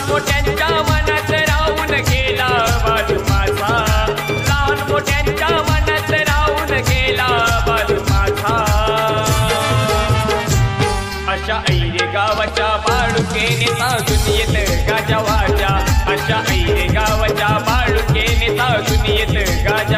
मोठ्यांच्या मनात राहून गेला बालू माझा, लहान मोठ्यांच्या मनात राहून गेला बालू माझा. अशा ऐरे गावाच्या बाळुकेने साजून येत गाजा वाजा, अशा ऐरे गावाच्या बाळुकेने साजून येत गाजा